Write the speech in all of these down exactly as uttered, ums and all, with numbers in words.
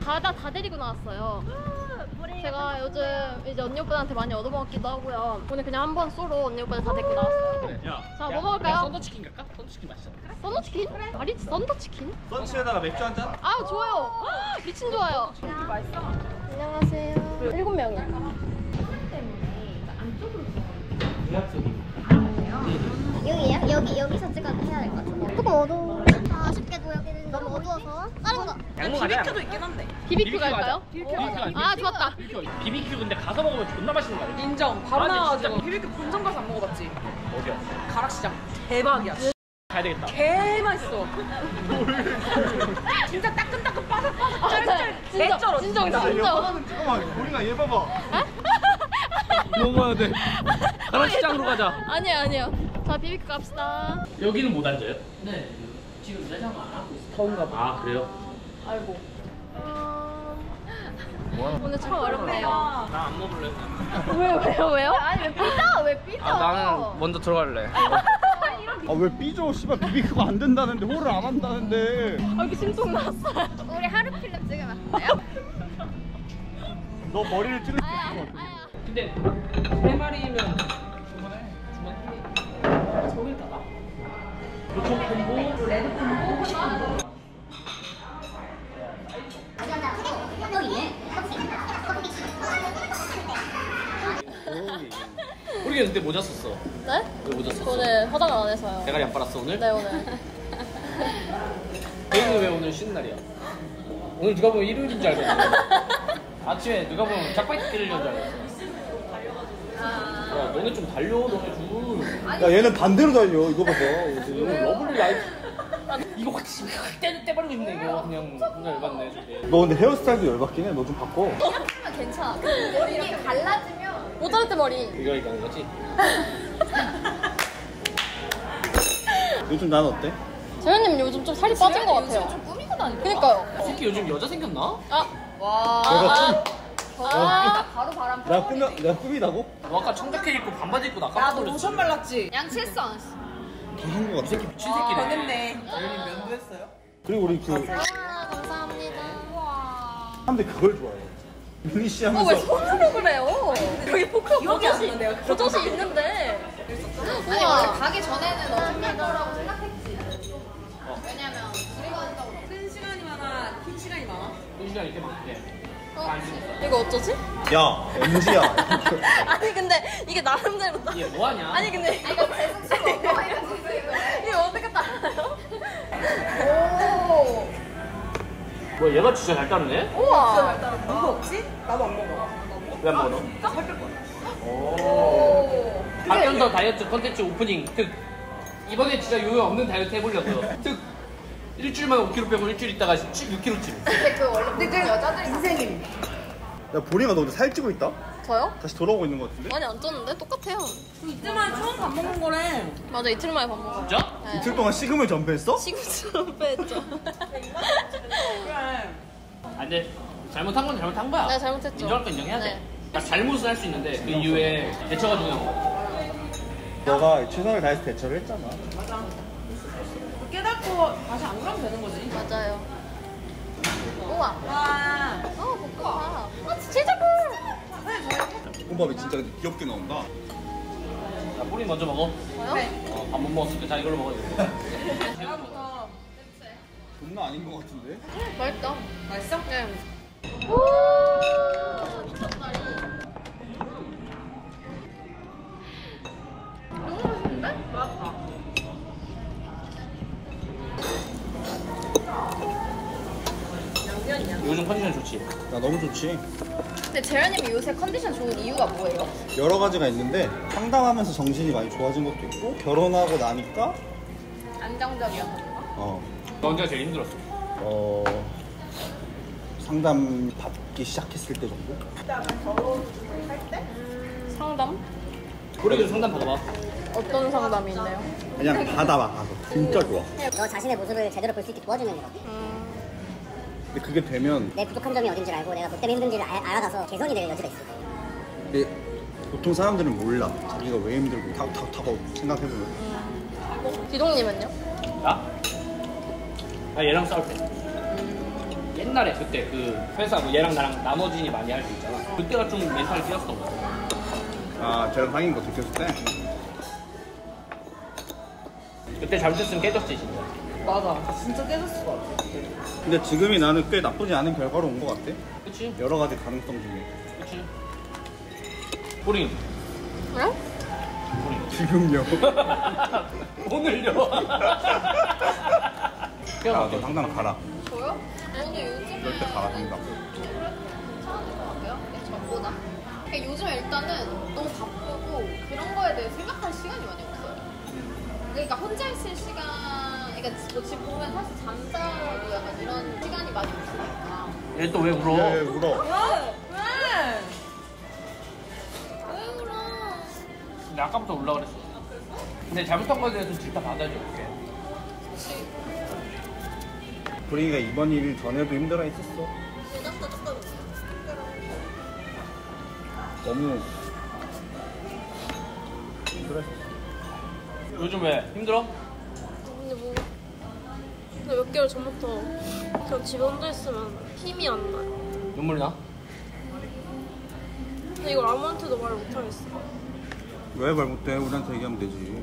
다다 다 데리고 나왔어요. 제가 요즘 이제 언니 오빠한테 많이 얻어먹기도 하고요. 오늘 그냥 한 번 쏘로 언니 오빠들 다 데리고 나왔어요. 그래. 야, 자, 뭐 먹을까요? 썬더치킨 갈까? 썬더치킨 맛있잖아. 썬더치킨? 말이지 썬더치킨? 썬치에다가 맥주 한 잔? 아 좋아요. 미친 좋아요. 이렇게 맛있어? 안녕하세요. 일곱 명이요. 여기야? 여기 여기서 찍어 해야 될 것 같은데. 조금 어두워. 아, 아쉽게도 여기는 너무 어두워서 다른 거. 양모 가자. 비비큐도 있긴 한데. 비비큐 갈까요? 비비큐 가자. 아 좋았다. 비비큐 근데 가서 먹으면 존나 맛있는 거 알지? 인정. 바로 아, 근데 나와가지고. 진짜- 비비큐 본점 가서 안 먹어봤지? 어디야? 가락시장. 대박이야. 가야 되겠다. 개 맛있어. 진짜 따끈따끈 바삭바삭 짤짤. 진짜 개쩔어. 진정이다. 얘 진짜. 봐봐, 잠깐만, 우리가 얘 봐봐. 먹어야 돼. 가락시장으로 가자. 아니에요 아니에요. 자 비비큐 갑시다. 여기는 못 앉아요? 네. 지금 내장 안 하고 있어. 더운가 봐. 아 그래요? 아이고. 오늘 참 어렵네요. 나 안 먹을래. 왜요 왜요 왜요? 아니 왜 삐져 왜 삐져? 아 나는 먼저 들어갈래. 아, 왜 삐져? 씨발, 비비큐가 안 된다는데, 호를 안 한다는데. 아, 여기 심통 났어요. 우리 하루 필름 찍으면 안 돼요? 너 머리를 찔러. 아야 아야. 근데 세 마리면 주문해. 주문해. 저길 가봐. 요청 콤보, 레드 콤보, 호시 콤보. 우리 근데 모자 썼어. 네? 왜 모자 썼어? 오늘 화장을 안 해서요. 대가리 안 빨았어 오늘? 네 오늘. 저희는 왜 오늘 쉬는 날이야? 오늘 누가 보면 일요일인 줄 알겠네. 아침에 누가 보면 짝바이트 끼려는 줄 알겠어. 야 너네 좀 달려 너네 줄. 야, 얘는 반대로 달려. 이거 봐봐. 오늘 러블리 라이프. 이거 확 떼, 떼버리고 싶네 이거. 그냥 존나 열받네 저게. 너 근데 헤어스타일도 열받긴 해. 너 좀 바꿔. 괜찮아. 머리 이렇게 갈라지면 못 자를 때 머리. 이거 이거 하는 거지? 요즘 난 어때? 재현님 요즘 좀 살이 빠진 것 같아요. 좀 꾸미고 다니고. 그니까요. 이 새끼 요즘 여자 생겼나? 아. 와. 내가 좀, 아. 바로 바람. 내가 꾸며, 내가 꾸미다고? 너 아까 청자켓 입고 반바지 입고 나 깜짝 나도 놀랐어. 로션 발랐지? 양치했어 안 했어? 다 한 거 같아. 미친 새끼네. 됐네. 그리고 우리 그, 아, 감사합니다. 사람들이 그걸 좋아해. 미니 씨 어, 왜 하면서. 손으로 그래요? 여기 포크 기억이 안 버젓이, 나는데요? 버젓이 있는데. 아니 원래 우와. 가기 전에는 어떻게 거라고 생각했지. 왜냐면 둘이 간다고. 큰 시간이 많아, 긴 시간이 많아. 이 시간 이렇게 많게. 어? 이거 어쩌지? 야, 엠지야. 아니 근데 이게 나름대로 딱. 얘 뭐하냐? 아니 근데 이거 이거 어떻게 따라요? 오. 뭐 얘가 진짜 잘 따르네? 우와. 누구 없지? 나도 안 먹어. 왜 안 먹어? 살 뺄 거야. 오. 박연서 다이어트 컨텐츠 오프닝 특. 이번에 진짜 요요 없는 다이어트 해보려고요. 특. 일주일 만에 오 킬로그램 빼고 일주일 있다가 육 킬로그램 찜. 근데 그 원래 근데 그 여자들 인생임. 야, 보리가 너 근데 살찌고 있다? 저요? 다시 돌아오고 있는 거 같은데? 많이 안 쪘는데 똑같아요. 이때만 처음 밥 먹는 거래. 맞아 이틀 만에 밥 먹어. 진짜? 네. 이틀 동안 식음을 전폐했어? 시금치로 빼했죠. 그래. 아 근데 잘못한 건 잘못한 거야. 내가 잘못했죠. 인정할 건 인정해야 돼. 네. 그러니까 잘못은 할 수 있는데 그 이후에 대처가 중요한 거야. 너가 최선을 다해서 대처를 했잖아. 맞아. 깨닫고 다시 안 그러면 되는 거지. 맞아요. 우와. 와. 어 볶음밥. 아 진짜 꿀. 볶음밥이 진짜 근데 귀엽게 나온다. 자, 뿌리 먼저 먹어. 뭐요? 어, 밥 못 먹었으니까 자 이걸로 먹어. 이거. 내가부터. 존나 아닌 거 같은데? 맛있다. 맛있어? 네. 미쳤다리. 너무 맛있는데? 맛있다. 양면이야. 요즘 컨디션 좋지? 나 너무 좋지. 근데 재현님이 요새 컨디션 좋은 이유가 뭐예요? 여러 가지가 있는데 상담하면서 정신이 많이 좋아진 것도 있고 결혼하고 나니까 안정적이어서 그런가? 어, 너 언제가 제일 힘들었어? 어 상담 받기 시작했을 때 정도? 상담? 우리도 상담 받아봐. 어떤 상담이 있나요? 그냥 받아봐 가서 진짜 좋아. 너 자신의 모습을 제대로 볼 수 있게 도와주는 거거든. 음, 근데 그게 되면 내 부족한 점이 어딘지를 알고 내가 뭐 때문에 힘든지를 알, 알아가서 개선이 될 여지가 있어. 근데 보통 사람들은 몰라 자기가 왜 힘들고 탁탁탁 생각해보면. 음. 기동님은요? 나? 나 얘랑 싸울 때. 음. 옛날에 그때 그 회사 뭐 얘랑 나랑 나머지니 많이 할 수 있잖아. 그때가 좀 멘탈이 뛰었던 거 같아. 아 쟤랑 사귄 거 들켰을 때? 그때 잘못했으면 깨졌지 진짜. 맞아. 진짜 깨졌을 것 같아. 근데 지금이 나는 꽤 나쁘지 않은 결과로 온 것 같아. 그치? 여러 가지 가능성 중에. 그치? 뿌링. 응? 지금요. 오늘요. 야, 너 당장 가라. 저요? 근데 요즘에 이럴 때 가라, 당장. 괜찮더라고요. 저보다. 그러니까 요즘에 일단은 너무 바쁘고 그런 거에 대해 생각할 시간이 많이 없어요. 그러니까 혼자 있을 시간, 그러니까 뭐 집 보면 사실 잠자고 약간 이런 시간이 많이 없으니까. 얘 또 왜 울어? 왜 울어? 왜? 왜 울어? 근데 아까부터 울라 그랬어. 근데 잘못한 거에 대해서 질타 받아야지 어떡해. 브링이가 이번 일 전에도 힘들어 했었어. 예전부터 조금 너무 힘들었어. 요즘 왜? 힘들어? 근데 뭐 근데 몇 개월 전부터 그냥 집에 혼자 있으면 힘이 안 나요. 눈물 나? 근데 이걸 아무한테도 말을 못 하겠어. 왜 말 못해? 우리한테 얘기하면 되지.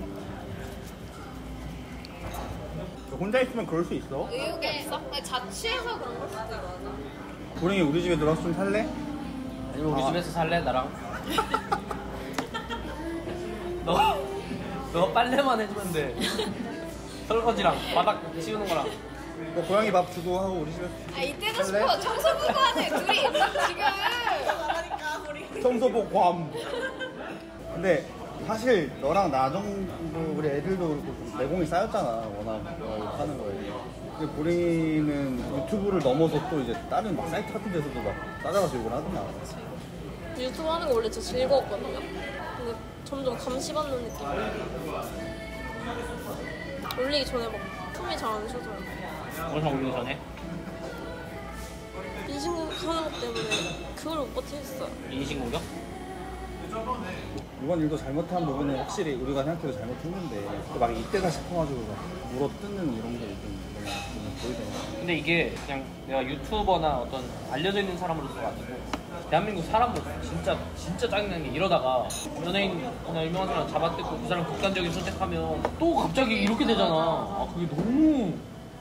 혼자 있으면 그럴 수 있어. 의욕이 있어? 아니, 자취해서 그런 걸 수도 있어. 브링이 우리 집에 들어와서 좀 살래? 아니면 우리 아. 집에서 살래? 나랑? 너, 너 빨래만 해주면 돼. 설거지랑 바닥 치우는 거랑. 너 고양이 밥 주고 하고 우리 집에서 아 이때도 살래? 싶어. 청소부부 하네 둘이 지금. 청소부 괌. 근데 사실 너랑 나 정도 우리 애들도 그렇고 좀 내공이 쌓였잖아. 워낙 어, 하는 거에. 근데 보리는 유튜브를 넘어서 또 이제 다른 막 사이트 같은 데서도 막 따라가서 욕을 하더만. 유튜브 하는 거 원래 진짜 즐거웠거든요. 근데 점점 감시받는 느낌이에요. 올리기 전에 막 숨이 잘 안 쉬어져요. 영상 올리기 전에? 인신공격 하는 것 때문에 그걸 못 버티겠어요. 인신공격? 이번 일도 잘못한 부분은 확실히 우리가 생각해도 잘못했는데 막 이때다 싶어가지고 막 물어뜯는 이런 게 좀 보이더라고. 근데 이게 그냥 내가 유튜버나 어떤 알려져 있는 사람으로서 아니고 대한민국 사람으로서 진짜 진짜 짜증나는 게 이러다가 연예인이나 유명한 사람 잡아뜯고 그 사람 극단적인 선택하면 또 갑자기 이렇게 되잖아. 아 그게 너무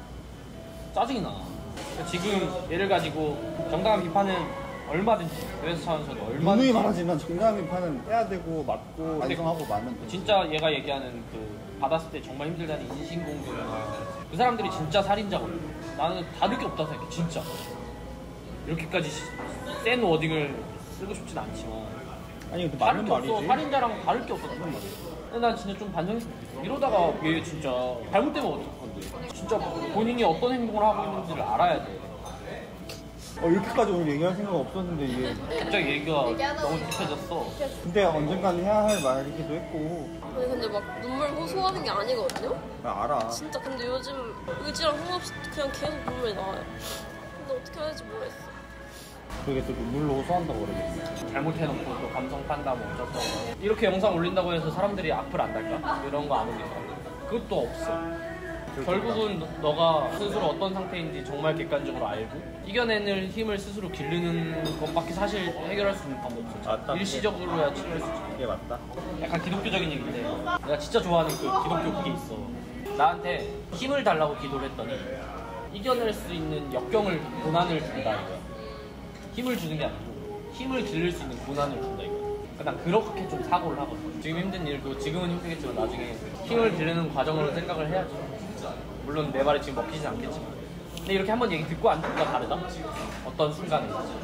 짜증이 나. 그러니까 지금 얘를 가지고 정당한 비판은 얼마든지 그래서 차원에서도 누누이 얼마든지 말하지만 정당한 비판은 해야 되고 맞고 근데 반성하고 말면 돼. 진짜 얘가 얘기하는 그 받았을 때 정말 힘들다는 인신공격이나 그 사람들이 진짜 살인자거든. 나는 다를 게 없다 생각해 진짜. 이렇게까지 센 워딩을 쓰고 싶진 않지만 아니 근데 다를 맞는 게 없어. 말이지. 살인자랑 다를 게 없었단 말이야. 근데 난 진짜 좀 반성했어. 이러다가 얘 진짜 잘못되면 어떡할 건데. 진짜 본인이 어떤 행동을 하고 있는지를 알아야 돼. 어, 이렇게까지 오늘 얘기할 생각 없었는데 이게 갑자기 얘기가 너무 깊어졌어. 근데 언젠가는 해야 할 말이기도 했고. 아니 근데 막 눈물 호소하는 게 아니거든요? 나 알아. 진짜 근데 요즘 의지랑 상관없이 그냥 계속 눈물이 나와요. 근데 어떻게 해야 될지 모르겠어. 그게 또 눈물로 호소한다고 그러겠어. 잘못해놓고 또 감성 판다 뭐 어쩌고 이렇게 영상 올린다고 해서 사람들이 악플 안 달까? 이런 거 안 올릴까? 그것도 없어. 결국은 너- 너가 스스로 어떤 상태인지 정말 객관적으로 알고 이겨내는 힘을 스스로 기르는 것밖에 사실 해결할 수 있는 방법 없어. 맞다. 일시적으로야 치료할 수 있지. 이게 맞다. 약간 기독교적인 얘기인데 내가 진짜 좋아하는 그 기독교 그게 있어. 나한테 힘을 달라고 기도를 했더니 이겨낼 수 있는 역경을 고난을 준다 이거야. 힘을 주는 게 아니고 힘을 기를 수 있는 고난을 준다 이거야. 그러니까 난 그렇게 좀 사고를 하거든. 지금 힘든 일도 지금은 힘들겠지만 나중에 힘을 기르는 과정으로 생각을 해야지. 물론 내 말이 지금 먹히진 않겠지만 근데 이렇게 한번 얘기 듣고 안 듣고가 다르다? 어떤 순간에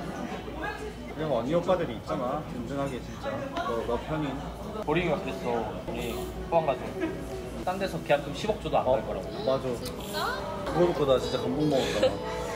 그리고 언니 오빠들이 있잖아. 든든하게 진짜. 너, 너 편인. 보링이가 그랬어. 우리 포항 가서 딴 데서 계약금 십억 줘도 안 갈 거라고. 맞아. 그거 듣고 나 진짜 감동 먹었잖아.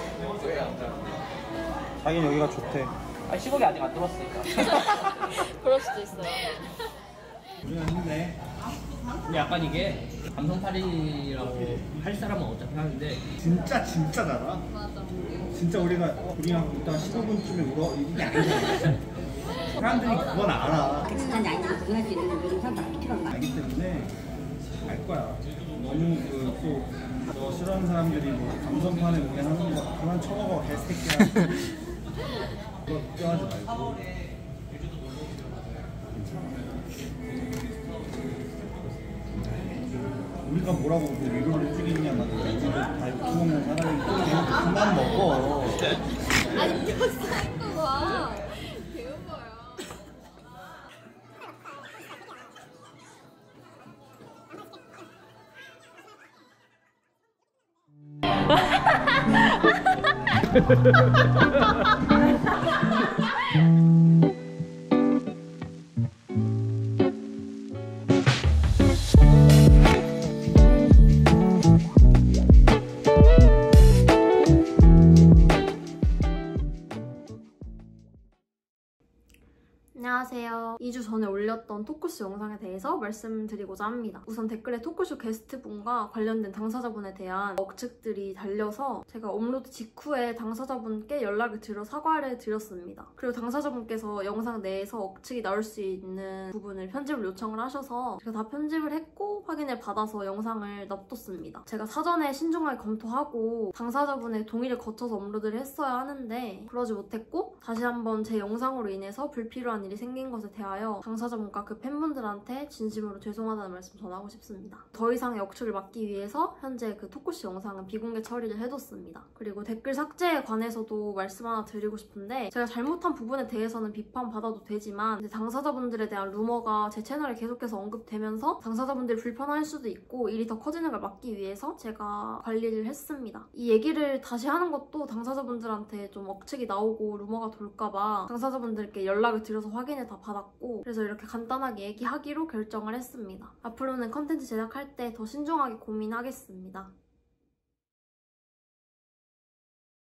자기는 여기가 좋대. 아니 십억이 아직 안 들어왔으니까. 그럴 수도 있어요. 우리가 힘내. 근데 약간 이게 감성팔이라고 할 사람은 어차피 하는데 진짜 진짜 달아. 맞아. 진짜 우리가 우리랑 일단 십오 분쯤에 울어 이게 아니잖아. 사람들이 그건 알아. 극단지 아닌지 구분할 수 있는 그런 사람도 필요한 거 알기 때문에 알 거야. 너무 그또 너 싫어하는 사람들이 뭐 감성판에 오게 하는 거 하는 좀 쳐먹어 개새끼야. 그거 걱정하지 말고. 우리가 뭐라고 그 위로를 해주겠냐. 나는 우리도 다 욕 먹는 사람이니까 그만 먹어. 아니 뼈 쌓인 거 봐. 배워봐요. 안녕하세요. 이 주 전에 올렸던 토크쇼 영상에 대해서 말씀드리고자 합니다. 우선 댓글에 토크쇼 게스트분과 관련된 당사자분에 대한 억측들이 달려서 제가 업로드 직후에 당사자분께 연락을 드려 사과를 드렸습니다. 그리고 당사자분께서 영상 내에서 억측이 나올 수 있는 부분을 편집을 요청을 하셔서 제가 다 편집을 했고 확인을 받아서 영상을 놔뒀습니다. 제가 사전에 신중하게 검토하고 당사자분의 동의를 거쳐서 업로드를 했어야 하는데 그러지 못했고 다시 한번 제 영상으로 인해서 불필요한 일이 생긴 것에 대하여 당사자분과 그 팬분들한테 진심으로 죄송하다는 말씀 전하고 싶습니다. 더 이상의 억측을 막기 위해서 현재 그 토크쇼 영상은 비공개 처리를 해뒀습니다. 그리고 댓글 삭제에 관해서도 말씀 하나 드리고 싶은데 제가 잘못한 부분에 대해서는 비판받아도 되지만 당사자분들에 대한 루머가 제 채널에 계속해서 언급되면서 당사자분들이 불편할 수도 있고 일이 더 커지는 걸 막기 위해서 제가 관리를 했습니다. 이 얘기를 다시 하는 것도 당사자분들한테 좀 억측이 나오고 루머가 돌까봐 당사자분들께 연락을 드려서 확인을 다 받았고 그래서 이렇게 간단하게 얘기하기로 결정을 했습니다. 앞으로는 컨텐츠 제작할 때 더 신중하게 고민하겠습니다.